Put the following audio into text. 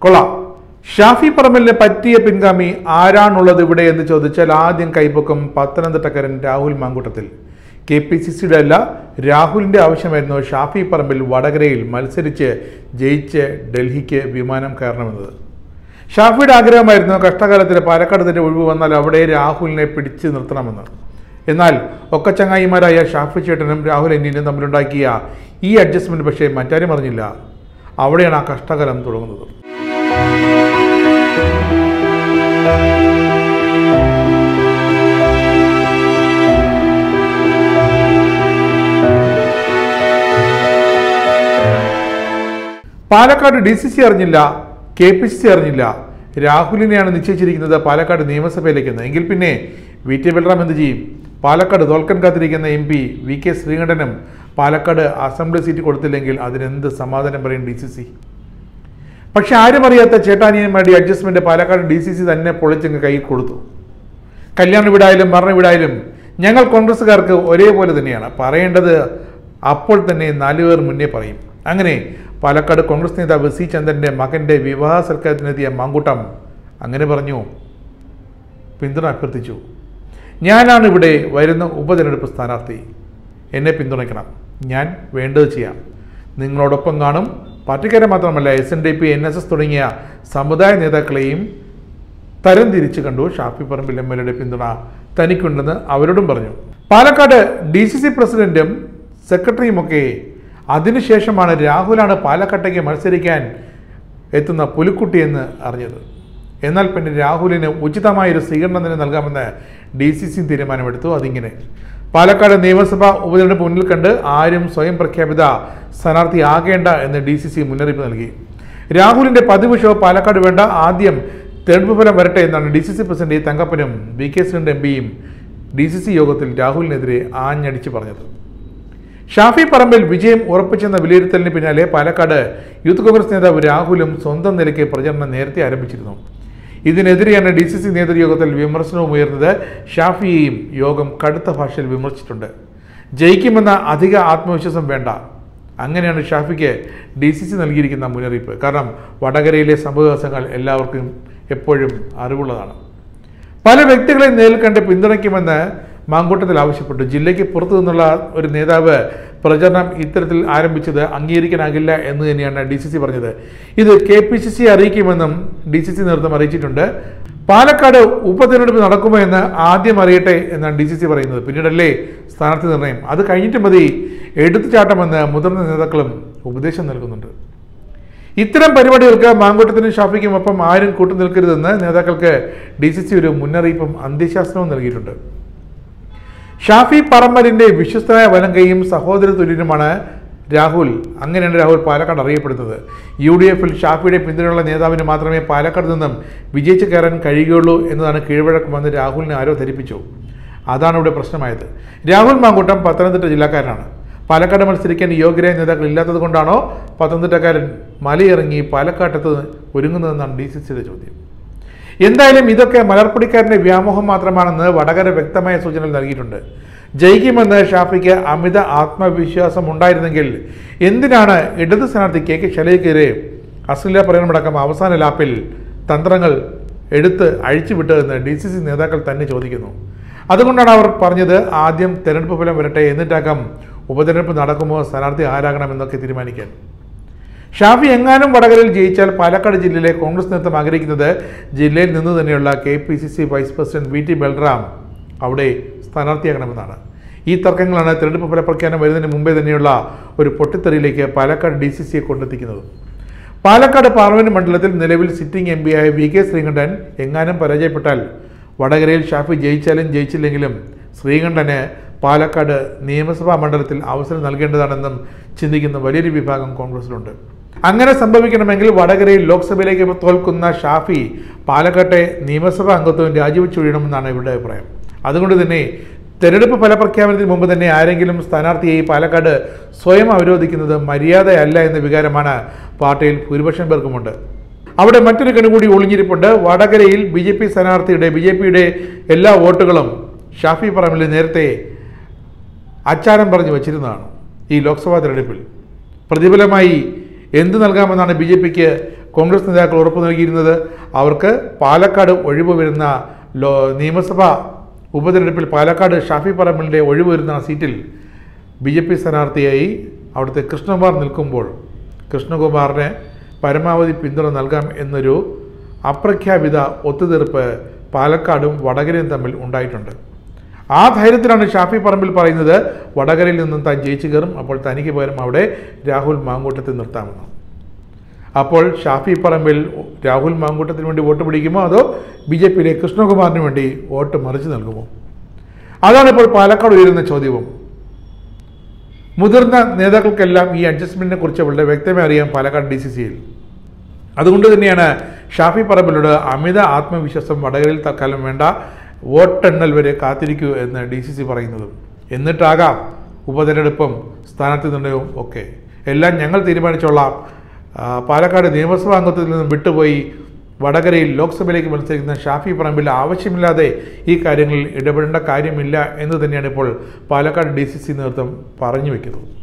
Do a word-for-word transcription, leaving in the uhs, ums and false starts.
കൊള്ളാം. ഷാഫി പറമ്പലിനെ പറ്റിയ പിൻഗാമി ആരാണുള്ളത് ഇവിടെ എന്ന് ചോദിച്ചാൽ ആദ്യം കൈപ്പൊക്കം പത്തനംതിട്ടക്കാരൻ Rahul Mankoottathil. K P C സിയുടെ അല്ല, രാഹുലിൻ്റെ ആവശ്യമായിരുന്നു ഷാഫി പറമ്പിൽ വടകരയിൽ മത്സരിച്ച് ജയിച്ച് ഡൽഹിക്ക് വിമാനം കയറണമെന്നത്. ഷാഫിയുടെ ആഗ്രഹമായിരുന്നു കഷ്ടകാലത്തിൽ പാലക്കാട് തന്നെ ഒഴിവ് വന്നാൽ അവിടെ രാഹുലിനെ പിടിച്ചു നിർത്തണമെന്ന്. എന്നാൽ ഒക്കെ ചങ്ങായിമാരായ ഷാഫി ചേട്ടനും രാഹുൽ എന്നിനും തമ്മിലുണ്ടാക്കിയ ഈ അഡ്ജസ്റ്റ്മെൻറ്റ് പക്ഷേ മറ്റാരും അറിഞ്ഞില്ല. അവിടെയാണ് ആ കഷ്ടകാലം തുടങ്ങുന്നത്. പാലക്കാട് ഡി സി സി അറിഞ്ഞില്ല, കെ പി സി സി അറിഞ്ഞില്ല. രാഹുലിനെയാണ് നിശ്ചയിച്ചിരിക്കുന്നത് പാലക്കാട് നിയമസഭയിലേക്കെന്ന്. എങ്കിൽ പിന്നെ വി ടി ബൽറാം എന്ത് ചെയ്യും? പാലക്കാട് തോൽക്കാൻ കാത്തിരിക്കുന്ന എം പി വി കെ ശ്രീകണ്ഠനും പാലക്കാട് അസംബ്ലി സീറ്റ് കൊടുത്തില്ലെങ്കിൽ അതിനെന്ത് സമാധാനം പറയും ഡി സി സി? പക്ഷെ ആരും അറിയാത്ത ചേട്ടാനിയന്മാരുടെ adjustment Palakkad D C C തന്നെ പൊളിച്ചങ്ങ് കയ്യിൽ കൊടുത്തു. കല്യാണ വീടായാലും മരണ വീടായാലും ഞങ്ങൾ കോൺഗ്രസ്സുകാർക്ക് ഒരേപോലെ തന്നെയാണ്. പറയേണ്ടത് അപ്പോൾ തന്നെ നാലുപേർ മുന്നേ പറയും. അങ്ങനെ പാലക്കാട് കോൺഗ്രസ് നേതാവ് സി ചന്ദ്രൻ്റെ മകൻ്റെ വിവാഹ സൽക്കാരത്തിനെത്തിയ മാങ്കൂട്ടം അങ്ങനെ പറഞ്ഞു, പിന്തുണ അഭ്യർത്ഥിച്ചു. ഞാനാണ് ഇവിടെ വരുന്ന ഉപതെരഞ്ഞെടുപ്പ് സ്ഥാനാർത്ഥി, എന്നെ പിന്തുണയ്ക്കണം, ഞാൻ വേണ്ടത് ചെയ്യാം, നിങ്ങളോടൊപ്പം കാണും. പാർട്ടിക്കാരെ മാത്രമല്ല S N D P, N S S തുടങ്ങിയ സമുദായ നേതാക്കളെയും തരം തിരിച്ചു കണ്ടു. ഷാഫി പറമ്പിൽ എം എൽ എയുടെ പിന്തുണ തനിക്കുണ്ടെന്ന് അവരോടും പറഞ്ഞു. പാലക്കാട് ഡി സി സി പ്രസിഡന്റും സെക്രട്ടറിയുമൊക്കെ അതിനുശേഷമാണ് രാഹുലാണ് പാലക്കാട്ടേക്ക് മത്സരിക്കാൻ എത്തുന്ന പുലിക്കുട്ടിയെന്ന് അറിഞ്ഞത്. എന്നാൽ പിന്നെ രാഹുലിന് ഉചിതമായൊരു സ്വീകരണം തന്നെ നൽകാമെന്ന് ഡി സി സി തീരുമാനമെടുത്തു. അതിങ്ങനെ: പാലക്കാട് നിയമസഭാ ഉപതെരഞ്ഞെടുപ്പ് മുന്നിൽ കണ്ട് ആരും സ്വയം പ്രഖ്യാപിത സ്ഥാനാർത്ഥിയാകേണ്ട എന്ന് ഡി സി സി മുന്നറിയിപ്പ് നൽകി. രാഹുലിന്റെ പതിവ് ഷോ പാലക്കാട് വേണ്ട, ആദ്യം തെരഞ്ഞെടുപ്പ് ഫലം വരട്ടെ എന്നാണ് ഡി സി സി പ്രസിഡന്റ് തങ്കപ്പനും വി കെ ശ്രീകണ്ഠൻ എം പിയും ഡി സി സി യോഗത്തിൽ രാഹുലിനെതിരെ ആഞ്ഞടിച്ച് പറഞ്ഞത്. ഷാഫി പറമ്പിൽ വിജയം ഉറപ്പിച്ചെന്ന വിലയിരുത്തലിന് പിന്നാലെ പാലക്കാട് യൂത്ത് കോൺഗ്രസ് നേതാവ് രാഹുലും സ്വന്തം നിലയ്ക്ക് പ്രചരണം നേരത്തെ ആരംഭിച്ചിരുന്നു. ഇതിനെതിരെയാണ് ഡി സി സി നേതൃയോഗത്തിൽ വിമർശനവും ഉയർന്നത്. ഷാഫിയെയും യോഗം കടുത്ത ഭാഷയിൽ വിമർശിച്ചിട്ടുണ്ട്. ജയിക്കുമെന്ന അധിക ആത്മവിശ്വാസം വേണ്ട, അങ്ങനെയാണ് ഷാഫിക്ക് ഡി സി സി നൽകിയിരിക്കുന്ന മുന്നറിയിപ്പ്. കാരണം വടകരയിലെ സംഭവവികാസങ്ങൾ എല്ലാവർക്കും എപ്പോഴും അറിവുള്ളതാണ്. പല വ്യക്തികളെ നേരിൽ കണ്ട് പിന്തുണയ്ക്കുമെന്ന് മാങ്കൂട്ടത്തിൽ ആവശ്യപ്പെട്ടു. ജില്ലയ്ക്ക് പുറത്തു നിന്നുള്ള ഒരു നേതാവ് പ്രചരണം ഇത്തരത്തിൽ ആരംഭിച്ചത് അംഗീകരിക്കാനാകില്ല എന്ന് തന്നെയാണ് ഡി സി സി പറഞ്ഞത്. ഇത് കെ പി സി സി അറിയിക്കുമെന്നും ഡി സി സി നേതൃത്വം അറിയിച്ചിട്ടുണ്ട്. പാലക്കാട് ഉപതെരഞ്ഞെടുപ്പ് നടക്കുമോ എന്ന് ആദ്യം അറിയട്ടെ എന്നാണ് ഡി സി സി പറയുന്നത്. പിന്നീടല്ലേ സ്ഥാനാർത്ഥി നിർണയം, അത് കഴിഞ്ഞിട്ട് മതി എടുത്തുചാട്ടമെന്ന് മുതിർന്ന നേതാക്കളും ഉപദേശം നൽകുന്നുണ്ട്. ഇത്തരം പരിപാടികൾക്ക് മാങ്കൂട്ടത്തിനും ഷാഫിക്കും ഒപ്പം ആരും കൂട്ടുനിൽക്കരുതെന്ന് നേതാക്കൾക്ക് ഡി സി സി ഒരു മുന്നറിയിപ്പും അന്ത്യശാസനവും നൽകിയിട്ടുണ്ട്. ഷാഫി പറമ്പലിന്റെ വിശ്വസ്തനായ വലങ്കയും സഹോദര തുല്യനുമാണ് രാഹുൽ. അങ്ങനെയാണ് രാഹുൽ പാലക്കാട് അറിയപ്പെടുന്നത്. യു ഡി എഫിൽ ഷാഫിയുടെ പിന്തുണയുള്ള നേതാവിന് മാത്രമേ പാലക്കാട് നിന്നും വിജയിച്ച് കയറാൻ കഴിയുകയുള്ളൂ എന്നതാണ് കീഴ്വഴക്കമെന്ന് രാഹുലിനെ ആരോ ധരിപ്പിച്ചു. അതാണ് ഇവിടെ പ്രശ്നമായത്. രാഹുൽ മാങ്കൂട്ടം പത്തനംതിട്ട ജില്ലക്കാരനാണ്. പാലക്കാട് മത്സരിക്കാൻ യോഗ്യരായ നേതാക്കൾ ഇല്ലാത്തത് കൊണ്ടാണോ പത്തനംതിട്ടക്കാരൻ മലയിറങ്ങി പാലക്കാട്ടത്ത് ഒരുങ്ങുന്നതെന്നാണ് ഡി സി സിയുടെ ചോദ്യം. എന്തായാലും ഇതൊക്കെ മലർപ്പൊടിക്കാരൻ്റെ വ്യാമോഹം മാത്രമാണെന്ന് വടകര വ്യക്തമായ സൂചനകൾ നൽകിയിട്ടുണ്ട്. ജയിക്കുമെന്ന് ഷാഫിക്ക് അമിത ആത്മവിശ്വാസം ഉണ്ടായിരുന്നെങ്കിൽ എന്തിനാണ് ഇടത് സ്ഥാനാർത്ഥി കെ കെ ശൈലജയ്ക്കെതിരെ അശ്ലീല പ്രകടനമടക്കം അവസാന ലാപ്പിൽ തന്ത്രങ്ങൾ എടുത്ത് അഴിച്ചുവിട്ടതെന്ന് ഡി സി സി നേതാക്കൾ തന്നെ ചോദിക്കുന്നു. അതുകൊണ്ടാണ് അവർ പറഞ്ഞത് ആദ്യം തെരഞ്ഞെടുപ്പ് ഫലം വരട്ടെ, എന്നിട്ടാക്കാം ഉപതെരഞ്ഞെടുപ്പ് നടക്കുമോ, സ്ഥാനാർത്ഥി ആരാകണമെന്നൊക്കെ തീരുമാനിക്കാൻ. ഷാഫി എങ്ങാനും വടകരയിൽ ജയിച്ചാൽ പാലക്കാട് ജില്ലയിലെ കോൺഗ്രസ് നേതൃത്വം ആഗ്രഹിക്കുന്നത് ജില്ലയിൽ നിന്ന് തന്നെയുള്ള K P C C vice president V T Balram അവിടെ സ്ഥാനാർത്ഥിയാകണമെന്നാണ്. ഈ തർക്കങ്ങളാണ് തെരഞ്ഞെടുപ്പ് ഫലപ്രഖ്യാപനം വരുന്നതിന് മുമ്പേ തന്നെയുള്ള ഒരു പൊട്ടിത്തെറിയിലേക്ക് പാലക്കാട് ഡി സി സിയെ കൊണ്ടെത്തിക്കുന്നത്. പാലക്കാട് പാർലമെന്റ് മണ്ഡലത്തിൽ നിലവിൽ സിറ്റിംഗ് എം പിയായ വി കെ ശ്രീകണ്ഠൻ എങ്ങാനും പരാജയപ്പെട്ടാൽ വടകരയിൽ ഷാഫി ജയിച്ചാലും ജയിച്ചില്ലെങ്കിലും ശ്രീകണ്ഠന് പാലക്കാട് നിയമസഭാ മണ്ഡലത്തിൽ അവസരം നൽകേണ്ടതാണെന്നും ചിന്തിക്കുന്ന വലിയൊരു വിഭാഗം കോൺഗ്രസിലുണ്ട്. അങ്ങനെ സംഭവിക്കണമെങ്കിൽ വടകരയിൽ ലോക്സഭയിലേക്ക് തോൽക്കുന്ന ഷാഫി പാലക്കാട്ടെ നിയമസഭാ അംഗത്വം രാജിവെച്ചൊഴിയണമെന്നാണ് ഇവരുടെ അഭിപ്രായം. അതുകൊണ്ട് തന്നെ തെരഞ്ഞെടുപ്പ് ഫലപ്രഖ്യാപനത്തിന് മുമ്പ് തന്നെ ആരെങ്കിലും സ്ഥാനാർത്ഥിയായി പാലക്കാട് സ്വയം അവരോധിക്കുന്നത് മര്യാദയല്ല എന്ന വികാരമാണ് പാർട്ടിയിൽ ഭൂരിപക്ഷം പേർക്കുമുണ്ട്. അവിടെ മറ്റൊരു കണുകൂടി ഒളിഞ്ഞിരിപ്പുണ്ട്. വടകരയിൽ ബി ജെ പി സ്ഥാനാർത്ഥിയുടെ ബി ജെ പിയുടെ എല്ലാ വോട്ടുകളും ഷാഫി പറമ്പിൽ നേരത്തെ അച്ചാരം പറഞ്ഞു വച്ചിരുന്നതാണ്. ഈ ലോക്സഭാ തെരഞ്ഞെടുപ്പിൽ പ്രതിഫലമായി എന്ത് നൽകാമെന്നാണ് ബി ജെ പിക്ക് കോൺഗ്രസ് നേതാക്കൾ ഉറപ്പു നൽകിയിരുന്നത്. അവർക്ക് പാലക്കാട് ഒഴിവ് വരുന്ന ലോ നിയമസഭാ ഉപതെരഞ്ഞെടുപ്പിൽ പാലക്കാട് ഷാഫി പറമ്പിലിൻ്റെ ഒഴിവ് വരുന്ന സീറ്റിൽ ബി ജെ പി സ്ഥാനാർത്ഥിയായി അവിടുത്തെ കൃഷ്ണകുമാർ നിൽക്കുമ്പോൾ കൃഷ്ണകുമാറിന് പരമാവധി പിന്തുണ നൽകാം എന്നൊരു അപ്രഖ്യാപിത ഒത്തുതീർപ്പ് പാലക്കാടും വടകരയും തമ്മിൽ ഉണ്ടായിട്ടുണ്ട്. ആ ധൈര്യത്തിലാണ് ഷാഫി പറമ്പിൽ പറയുന്നത് വടകരയിൽ നിന്നും താൻ ജയിച്ചു കയറും, അപ്പോൾ തനിക്ക് പകരം അവിടെ രാഹുൽ മാങ്കൂട്ടത്തിൽ നിർത്താമെന്ന്. അപ്പോൾ ഷാഫി പറമ്പിൽ രാഹുൽ മാങ്കൂട്ടത്തിന് വേണ്ടി വോട്ട് പിടിക്കുമോ അതോ ബി ജെ പിയിലെ കൃഷ്ണകുമാറിന് വേണ്ടി വോട്ട് മറിച്ച് നൽകുമോ? അതാണ് ഇപ്പോൾ പാലക്കാട് ഉയരുന്ന ചോദ്യവും. മുതിർന്ന നേതാക്കൾക്കെല്ലാം ഈ അഡ്ജസ്റ്റ്മെൻറ്റിനെ കുറിച്ച് വളരെ വ്യക്തമായി അറിയാം പാലക്കാട് ഡി സി സിയിൽ. അതുകൊണ്ട് തന്നെയാണ് ഷാഫി പറമ്പിലോട് അമിത ആത്മവിശ്വാസം വടകരയിൽ തൽക്കാലം വേണ്ട, വോട്ടെണ്ണൽ വരെ കാത്തിരിക്കൂ എന്ന് ഡി സി സി പറയുന്നതും. എന്നിട്ടാകാം ഉപതെരഞ്ഞെടുപ്പും സ്ഥാനാർത്ഥി നിർണയവും ഒക്കെ. എല്ലാം ഞങ്ങൾ തീരുമാനിച്ചോളാം. പാലക്കാട് നിയമസഭാ അംഗത്തിൽ നിന്നും വിട്ടുപോയി വടകരയിൽ ലോക്സഭയിലേക്ക് മത്സരിക്കുന്ന ഷാഫി പറമ്പിൽ ആവശ്യമില്ലാതെ ഈ കാര്യങ്ങളിൽ ഇടപെടേണ്ട കാര്യമില്ല എന്ന് തന്നെയാണ് ഇപ്പോൾ പാലക്കാട് ഡി സി സി നേതൃത്വം പറഞ്ഞു വയ്ക്കുന്നത്.